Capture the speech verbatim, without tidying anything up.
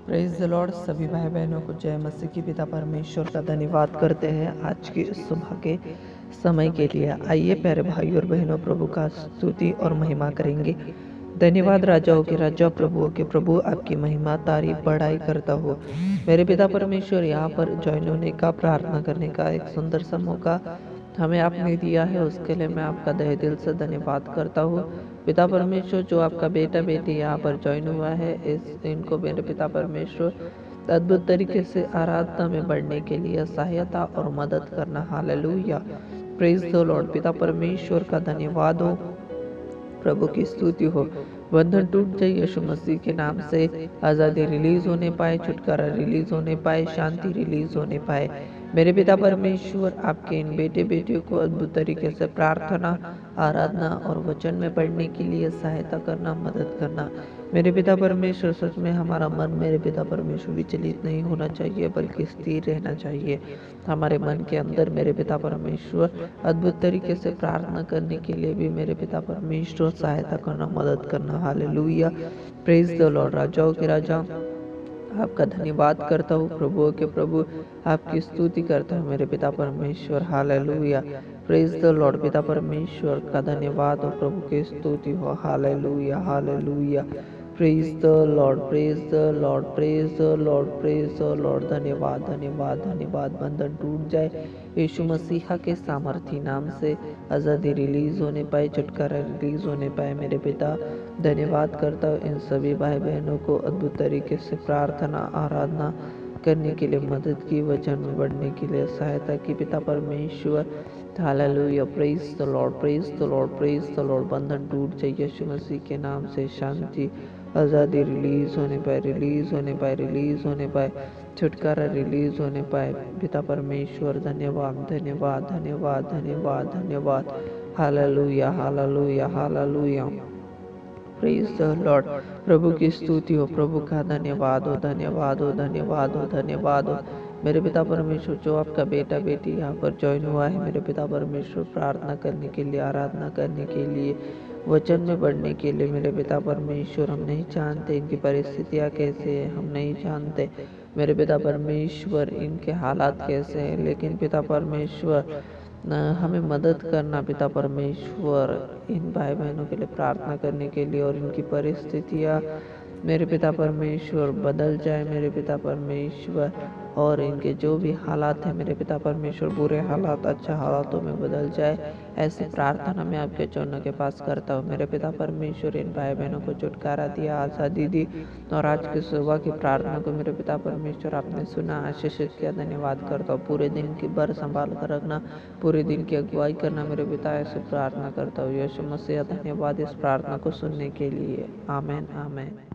Praise the Lord. सभी भाई बहनों को जय मसीह की। पिता परमेश्वर का धन्यवाद करते हैं आज की सुबह के समय के लिए। आइए प्यारे भाई और बहनों, प्रभु का स्तुति और महिमा करेंगे। धन्यवाद राजाओं के राजा, प्रभुओं के प्रभु, आपकी महिमा तारीफ बढ़ाई करता हो। मेरे पिता परमेश्वर, यहाँ पर ज्वाइन होने का, प्रार्थना करने का एक सुंदर सा मौका हमें आपने दिया है, उसके लिए मैं आपका तहे दिल से धन्यवाद करता हूँ। पिता परमेश्वर, जो आपका बेटा बेटी यहाँ पर ज्वाइन हुआ है, इस इनको मेरे पिता परमेश्वर अद्भुत तरीके से आराधना में बढ़ने के लिए सहायता और मदद करना। Hallelujah, praise the Lord. पिता परमेश्वर का धन्यवाद हो, प्रभु की स्तुति हो। बंधन टूट जाए यीशु मसीह के नाम से, आज़ादी रिलीज होने पाए, छुटकारा रिलीज होने पाए, शांति रिलीज होने पाए। मेरे पिता परमेश्वर, आपके इन बेटे बेटियों को अद्भुत तरीके से प्रार्थना, आराधना और वचन में पढ़ने के लिए सहायता करना, मदद करना। मेरे पिता परमेश्वर, सच में हमारा मन मेरे पिता परमेश्वर विचलित नहीं होना चाहिए, बल्कि स्थिर रहना चाहिए। हमारे मन के अंदर मेरे पिता परमेश्वर अद्भुत तरीके से प्रार्थना करने के लिए भी मेरे पिता परमेश्वर सहायता करना, मदद करना। Hallelujah, praise the Lord. राजाओं के राजा, आपका धन्यवाद करता हूँ, प्रभुओं के प्रभु, आपकी स्तुति करता हूँ मेरे पिता परमेश्वर। Hallelujah, praise the Lord. पिता परमेश्वर का धन्यवाद हो, प्रभु की स्तुति हो। Hallelujah, hallelujah, praise the Lord, praise the Lord, praise the Lord, praise the Lord. धन्यवाद, धन्यवाद, धन्यवाद। बंधन टूट जाए यीशु मसीहा के सामर्थी नाम से, आज़ादी रिलीज होने पाए, छुटकारा रिलीज होने पाए। मेरे पिता धन्यवाद करता हूँ इन सभी भाई बहनों को अद्भुत तरीके से प्रार्थना, आराधना करने के लिए, मदद की, वचन में बढ़ने के लिए सहायता की। पिता परमेश्वर, hallelujah, praise the Lord, praise the Lord, praise the Lord. बंधन टूट जाए यीशु मसीह के नाम से, शांति, आज़ादी रिलीज होने पाए, रिलीज होने पाए, रिलीज होने पाए, छुटकारा रिलीज होने पाए। पिता परमेश्वर, धन्यवाद, धन्यवाद, धन्यवाद, धन्यवाद, धन्यवाद। Hallelujah, hallelujah, hallelujah, praise the Lord. प्रभु की स्तुति हो, प्रभु का धन्यवाद हो, धन्यवाद हो, धन्यवाद हो, धन्यवाद हो। मेरे पिता परमेश्वर, जो आपका बेटा बेटी यहाँ पर ज्वाइन हुआ है, मेरे पिता परमेश्वर प्रार्थना करने के लिए, आराधना करने के लिए, वचन में बढ़ने के लिए, मेरे पिता परमेश्वर, हम नहीं जानते इनकी परिस्थितियाँ कैसे हैं, हम नहीं जानते मेरे पिता परमेश्वर इनके हालात कैसे हैं, लेकिन पिता परमेश्वर हमें मदद करना। पिता परमेश्वर, इन भाई बहनों के लिए प्रार्थना करने के लिए, और इनकी परिस्थितियाँ मेरे पिता परमेश्वर बदल जाए मेरे पिता परमेश्वर, और इनके जो भी हालात हैं मेरे पिता परमेश्वर, बुरे हालात अच्छा हालातों में बदल जाए। ऐसी प्रार्थना मैं आपके चरणों के पास करता हूँ। मेरे पिता परमेश्वर, इन भाई बहनों को छुटकारा दिया, आज़ादी दी, और आज की सुबह की प्रार्थना को मेरे पिता परमेश्वर आपने सुना, आशीषित किया। धन्यवाद करता हूँ। पूरे दिन की भर संभाल कर रखना, पूरे दिन की अगुवाई करना मेरे पिता, ऐसे प्रार्थना करता हूँ। यीशु मसीह, धन्यवाद इस प्रार्थना को सुनने के लिए। आमेन, आमेन।